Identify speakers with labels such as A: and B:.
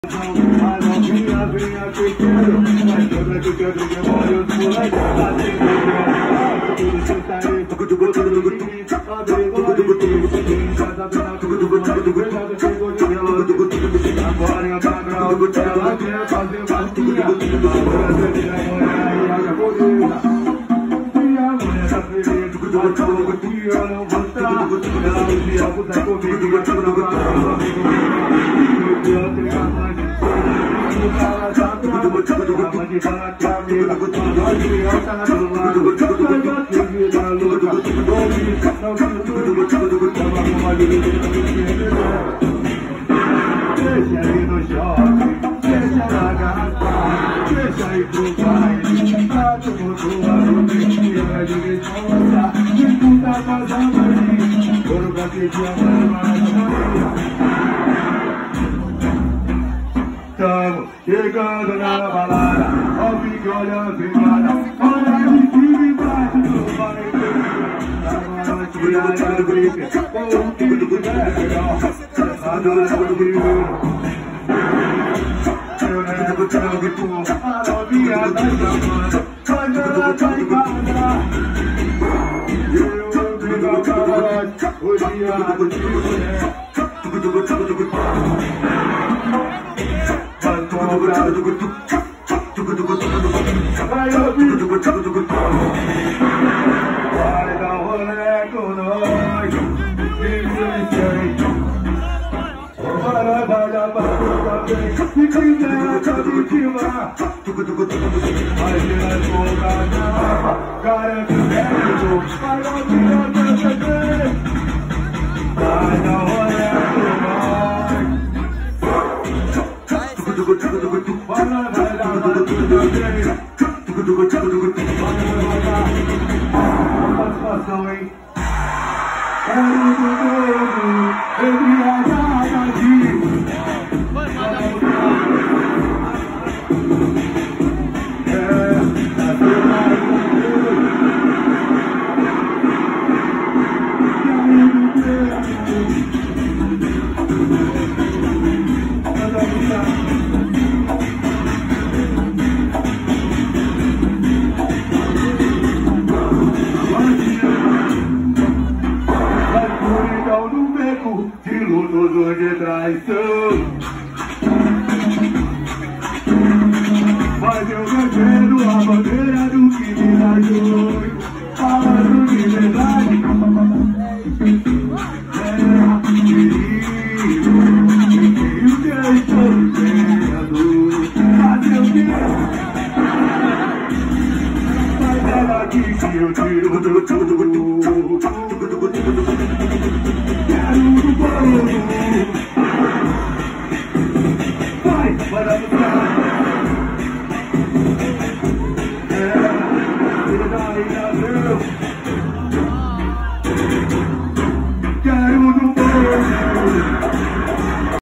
A: A novinha vem aqui quero, mas toda que quero que demore os moleques. Tá dentro tudo sentaria, agora em outra grau, ela quer fazer massinha. Agora você tira a mulher e a japonesa. E a mulher tá feliz, mas todo dia eu não vou estar. Ela um dia puta comigo e vai pra lá. Eu tenho a mãe de o cara tá bravo, a mãe de fala que é amiga. Nós criança na do lado, nós já tive da luta. Ouvi, não vi tudo, tava com uma dividida do que deixa aí no shopping, deixa na garrafa, deixa aí pro baile. Tá tumultuado, mentira de responsa, de puta casa maria. Ouro pra que te amar, estamos chegando na balada, ó fique olhando privada, olha de cima embaixo do baile. Agora tira a gripe, o que tiver melhor, agora eu viro. Eu nego trangue por a novinha da chamada, mas ela tá em casa. Eu vou pegar o camarote, o dia de mulher. Vai ouvir, vai dar rolê com nós, vai dar barulho também, se quiser tá de cima. Vai tirar as bocas da rapa, garante o mérito, vai ouvir até você. Vai dar rolê com nós. Vai dar barulho também. Participação, hein? Quero do dedo, embriagada de ilusos de traição. Mas eu defendo a bandeira do que me rajou, falando de verdade. É perigo, e o que eu estou vivendo, fazer o quê? Mas ela diz que eu tiro tudo. Vai, vai dar pro cara. Tira daí, Brasil.